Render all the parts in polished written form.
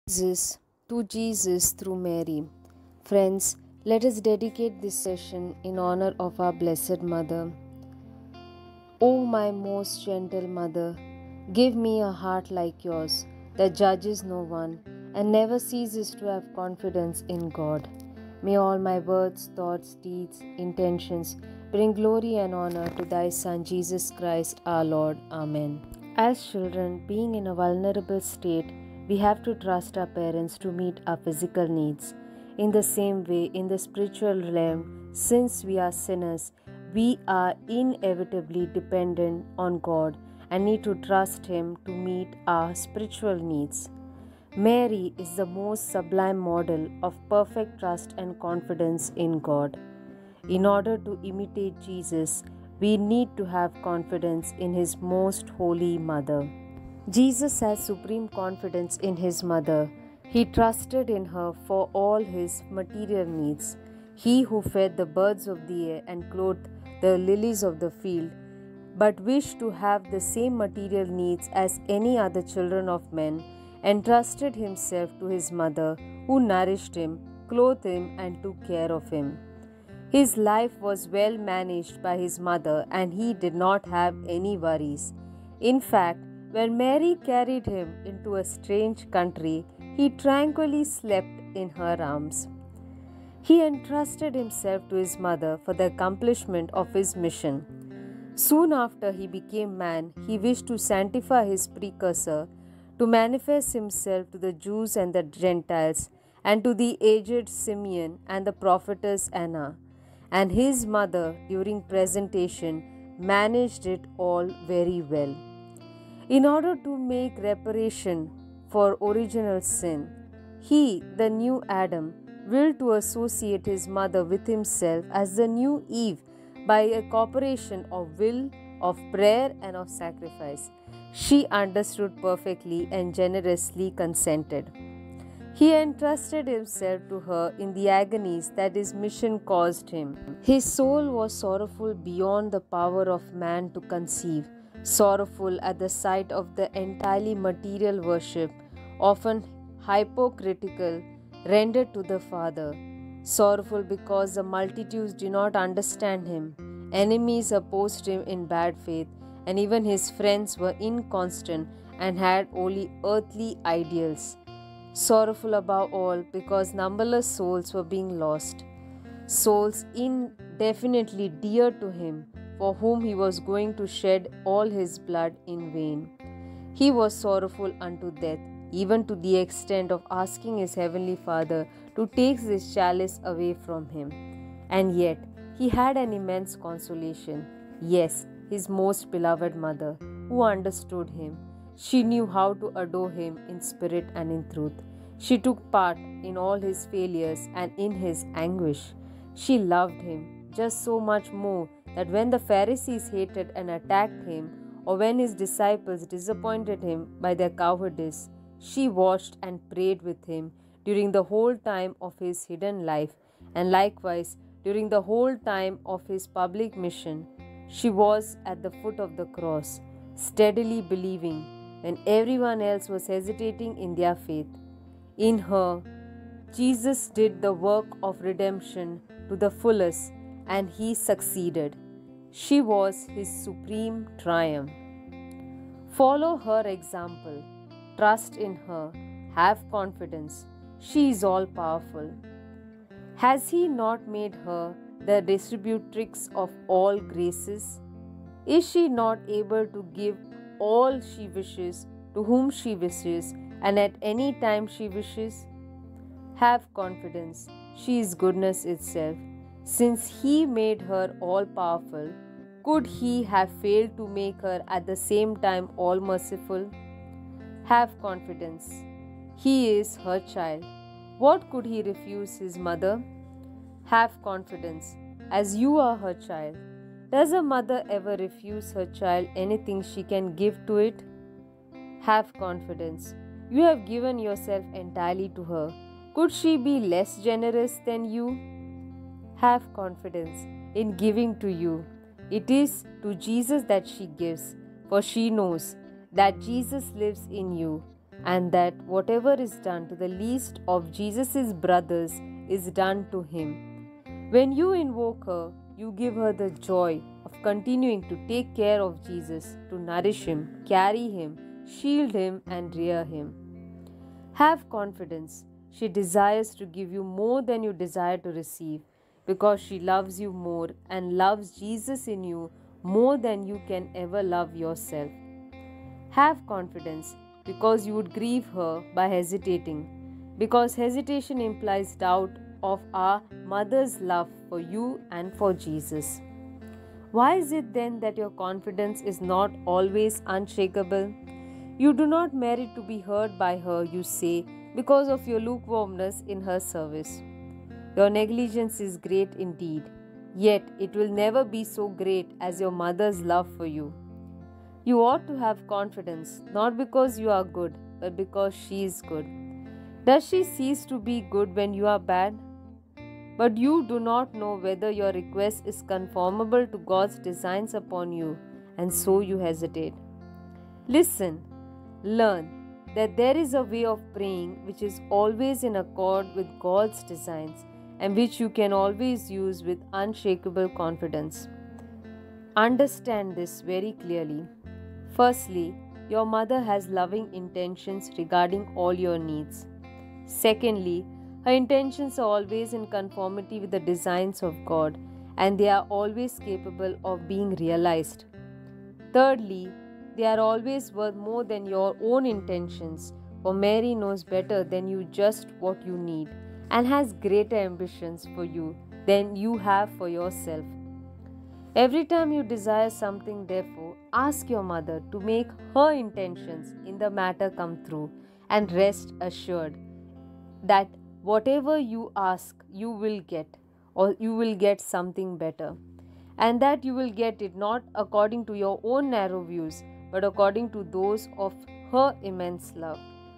Jesus through Mary. Friends, let us dedicate this session in honor of our Blessed Mother. O my most gentle Mother, give me a heart like yours that judges no one and never ceases to have confidence in God. May all my words, thoughts, deeds, intentions bring glory and honor to thy Son Jesus Christ our Lord. Amen. As children, being in a vulnerable state, we have to trust our parents to meet our physical needs. In the same way, in the spiritual realm, since we are sinners, we are inevitably dependent on God and need to trust Him to meet our spiritual needs. Mary is the most sublime model of perfect trust and confidence in God. In order to imitate Jesus, we need to have confidence in His most holy Mother. Jesus has supreme confidence in His Mother. He trusted in her for all His material needs. He who fed the birds of the air and clothed the lilies of the field, but wished to have the same material needs as any other children of men, entrusted Himself to His Mother, who nourished Him, clothed Him, and took care of Him. His life was well managed by His Mother, and He did not have any worries. In fact, when Mary carried Him into a strange country, He tranquilly slept in her arms. He entrusted Himself to His Mother for the accomplishment of His mission. Soon after He became man, He wished to sanctify His precursor, to manifest Himself to the Jews and the Gentiles, and to the aged Simeon and the prophetess Anna. And His Mother, during presentation, managed it all very well. In order to make reparation for original sin, He, the new Adam, willed to associate His Mother with Himself as the new Eve by a cooperation of will, of prayer, and of sacrifice. She understood perfectly and generously consented. He entrusted Himself to her in the agonies that His mission caused Him. His soul was sorrowful beyond the power of man to conceive, sorrowful at the sight of the entirely material worship, often hypocritical, rendered to the Father, sorrowful because the multitudes did not understand Him, enemies opposed Him in bad faith, and even His friends were inconstant and had only earthly ideals. Sorrowful above all because numberless souls were being lost, souls indefinitely dear to Him, for whom He was going to shed all His blood in vain. He was sorrowful unto death, even to the extent of asking His Heavenly Father to take this chalice away from Him. And yet, He had an immense consolation. Yes, His most beloved Mother, who understood Him. She knew how to adore Him in spirit and in truth. She took part in all His failures and in His anguish. She loved Him just so much more that when the Pharisees hated and attacked Him, or when His disciples disappointed Him by their cowardice, she watched and prayed with Him during the whole time of His hidden life, and likewise during the whole time of His public mission. She was at the foot of the cross, steadily believing when everyone else was hesitating in their faith. In her, Jesus did the work of redemption to the fullest, and He succeeded. She was His supreme triumph. Follow her example. Trust in her. Have confidence. She is all powerful. Has He not made her the distributrix of all graces? Is she not able to give all she wishes to whom she wishes and at any time she wishes? Have confidence. She is goodness itself. Since He made her all powerful, could He have failed to make her at the same time all merciful? Have confidence. He is her child. What could He refuse His mother? Have confidence, as you are her child. Does a mother ever refuse her child anything she can give to it? Have confidence. You have given yourself entirely to her. Could she be less generous than you? Have confidence in giving to you. It is to Jesus that she gives, for she knows that Jesus lives in you. and that whatever is done to the least of Jesus' brothers is done to him. When you invoke her, you give her the joy of continuing to take care of Jesus, to nourish him, carry him, shield him, and rear him. Have confidence. She desires to give you more than you desire to receive, because she loves you more and loves Jesus in you more than you can ever love yourself. Have confidence, because you would grieve her by hesitating, because hesitation implies doubt of our mother's love for you and for Jesus. Why is it then that your confidence is not always unshakable? You do not merit to be heard by her, you say, because of your lukewarmness in her service. Your negligence is great indeed, yet it will never be so great as your mother's love for you. You ought to have confidence, not because you are good, but because she is good. Does she cease to be good when you are bad? But you do not know whether your request is conformable to God's designs upon you, and so you hesitate. Listen, learn that there is a way of praying which is always in accord with God's designs and which you can always use with unshakable confidence. Understand this very clearly. Firstly, your mother has loving intentions regarding all your needs. Secondly, her intentions are always in conformity with the designs of God, and they are always capable of being realized. Thirdly, they are always worth more than your own intentions, for Mary knows better than you just what you need, and has greater ambitions for you than you have for yourself. Every time you desire something, therefore, ask your mother to make her intentions in the matter come through, and rest assured that whatever you ask, you will get, or you will get something better, and that you will get it not according to your own narrow views, but according to those of her immense love.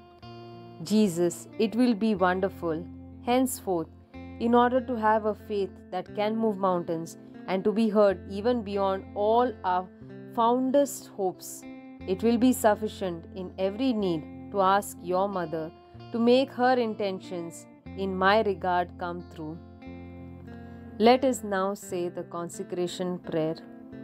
Jesus, it will be wonderful, henceforth, in order to have a faith that can move mountains and to be heard even beyond all our fondest hopes. It will be sufficient in every need to ask your mother to make her intentions in my regard come true. Let us now say the consecration prayer.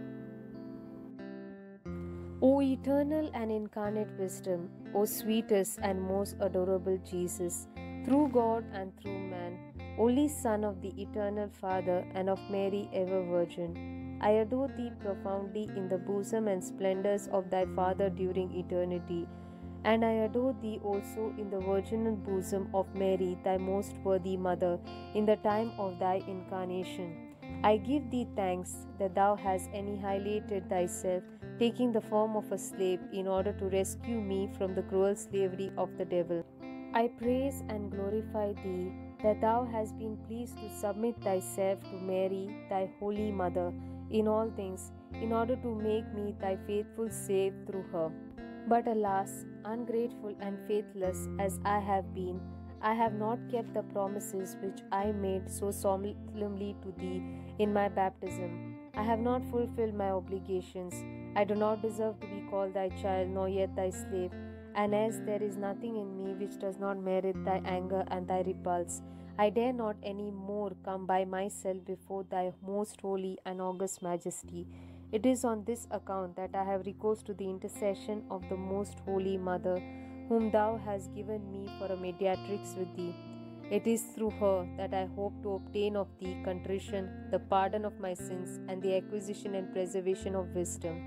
O eternal and incarnate wisdom, O sweetest and most adorable Jesus, through God and through man, only Son of the eternal Father and of Mary ever Virgin, I adore thee profoundly in the bosom and splendors of thy Father during eternity, and I adore thee also in the virginal bosom of Mary, thy most worthy Mother, in the time of thy incarnation. I give thee thanks that thou hast annihilated thyself, taking the form of a slave in order to rescue me from the cruel slavery of the devil. I praise and glorify thee that thou hast been pleased to submit thyself to Mary, thy holy Mother, in all things, in order to make me thy faithful slave through her. But alas, ungrateful and faithless as I have been, I have not kept the promises which I made so solemnly to thee in my baptism. I have not fulfilled my obligations. I do not deserve to be called thy child, nor yet thy slave. And as there is nothing in me which does not merit thy anger and thy repulse, I dare not any more come by myself before thy most holy and august majesty. It is on this account that I have recourse to the intercession of the most holy Mother, whom thou hast given me for a mediatrix with thee. It is through her that I hope to obtain of thee contrition, the pardon of my sins, and the acquisition and preservation of wisdom.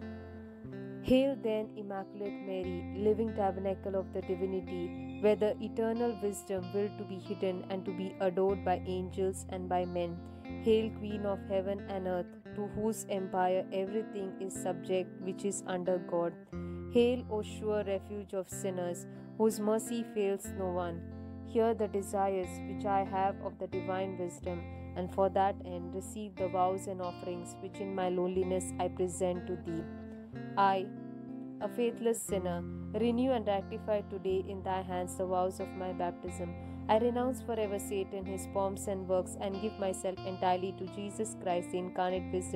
Hail then, Immaculate Mary, living tabernacle of the divinity, where the eternal wisdom willed to be hidden and to be adored by angels and by men. Hail, Queen of heaven and earth, to whose empire everything is subject which is under God. Hail, O sure refuge of sinners, whose mercy fails no one. Hear the desires which I have of the divine wisdom, and for that end receive the vows and offerings which in my loneliness I present to thee. I, a faithless sinner, renew and rectify today in thy hands the vows of my baptism. I renounce forever Satan, his pomps and works, and give myself entirely to Jesus Christ, the incarnate wisdom,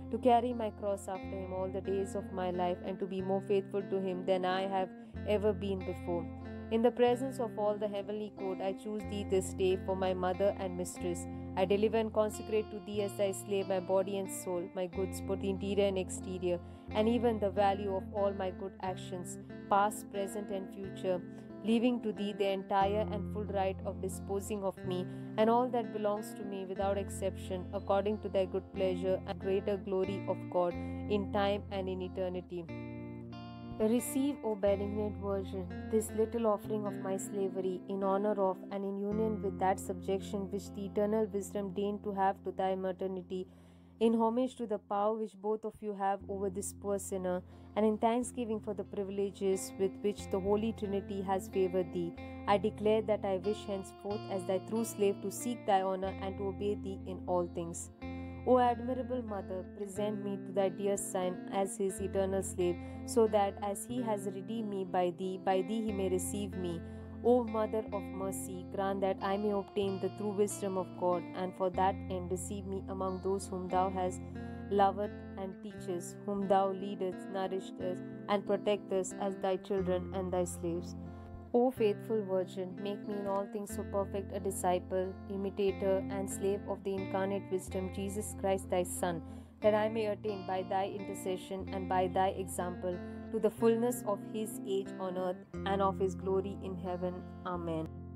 to carry my cross after him all the days of my life, and to be more faithful to him than I have ever been before. In the presence of all the heavenly court, I choose thee this day for my mother and mistress. I deliver and consecrate to thee as thy slave my body and soul, my goods, both interior and exterior, and even the value of all my good actions, past, present, and future, leaving to thee the entire and full right of disposing of me and all that belongs to me without exception, according to thy good pleasure and greater glory of God, in time and in eternity. Receive, O benignant Virgin, this little offering of my slavery, in honor of and in union with that subjection which the eternal wisdom deigned to have to thy maternity, in homage to the power which both of you have over this poor sinner, and in thanksgiving for the privileges with which the Holy Trinity has favored thee. I declare that I wish henceforth, as thy true slave, to seek thy honor and to obey thee in all things. O admirable Mother, present me to thy dear Son as his eternal slave, so that as he has redeemed me by thee he may receive me. O Mother of mercy, grant that I may obtain the true wisdom of God, and for that end receive me among those whom thou hast loved and teachest, whom thou leadest, nourishest, and protectest as thy children and thy slaves. O faithful Virgin, make me in all things so perfect a disciple, imitator, and slave of the incarnate wisdom, Jesus Christ thy Son, that I may attain by thy intercession and by thy example to the fullness of his age on earth and of his glory in heaven. Amen.